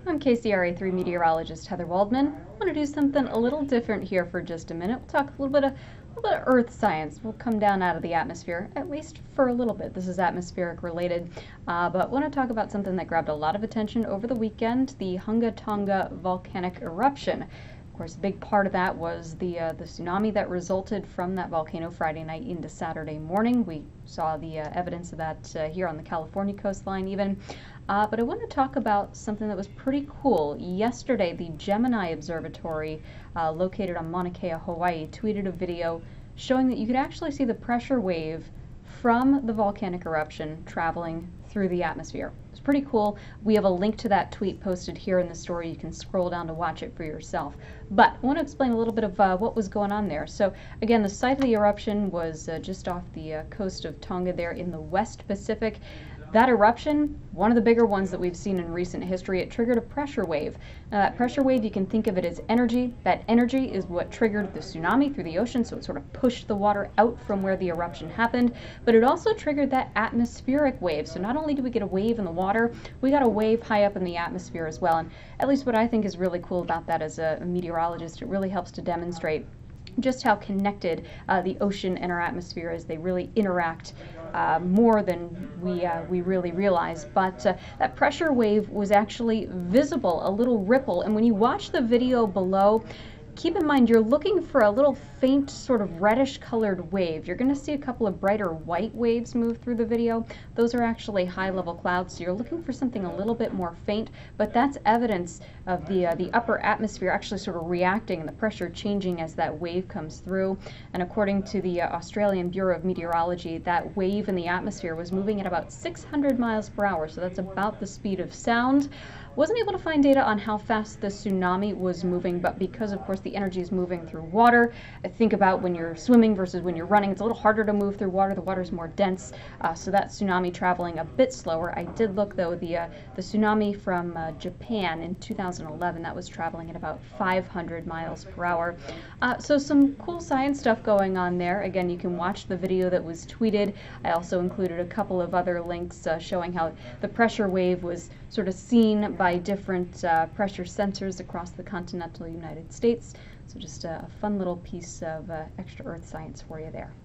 I'm KCRA3 meteorologist Heather Waldman. I want to do something a little different here for just a minute. We'll talk a little bit of Earth science. We'll come down out of the atmosphere, at least for a little bit. This is atmospheric related, but I want to talk about something that grabbed a lot of attention over the weekend, the Hunga Tonga volcanic eruption. Of course, a big part of that was the tsunami that resulted from that volcano Friday night into Saturday morning. We saw the evidence of that here on the California coastline even. But I want to talk about something that was pretty cool. Yesterday, the Gemini Observatory, located on Mauna Kea, Hawaii, tweeted a video showing that you could actually see the pressure wave from the volcanic eruption traveling through the atmosphere. It's pretty cool. We have a link to that tweet posted here in the story. You can scroll down to watch it for yourself. But I want to explain a little bit of what was going on there. So again, the site of the eruption was just off the coast of Tonga there in the West Pacific. That eruption, one of the bigger ones that we've seen in recent history, it triggered a pressure wave. Now that pressure wave, you can think of it as energy. That energy is what triggered the tsunami through the ocean, so it sort of pushed the water out from where the eruption happened, but it also triggered that atmospheric wave. So not only do we get a wave in the water, we got a wave high up in the atmosphere as well. And at least what I think is really cool about that as a meteorologist, it really helps to demonstrate just how connected the ocean and our atmosphere is. They really interact more than we really realize. But that pressure wave was actually visible, a little ripple. And when you watch the video below, keep in mind you're looking for a little faint sort of reddish colored wave. You're going to see a couple of brighter white waves move through the video. Those are actually high level clouds, so you're looking for something a little bit more faint, but that's evidence of the upper atmosphere actually sort of reacting and the pressure changing as that wave comes through. And according to the Australian Bureau of Meteorology, that wave in the atmosphere was moving at about 600 miles per hour, so that's about the speed of sound. Wasn't able to find data on how fast the tsunami was moving, but because of course the energy is moving through water, think about when you're swimming versus when you're running, it's a little harder to move through water. The water's more dense, so that tsunami traveling a bit slower. I did look though, the tsunami from Japan in 2011, that was traveling at about 500 miles per hour. So some cool science stuff going on there. Again, you can watch the video that was tweeted. I also included a couple of other links showing how the pressure wave was sort of seen by different pressure sensors across the continental United States. So just a fun little piece of extra Earth science for you there.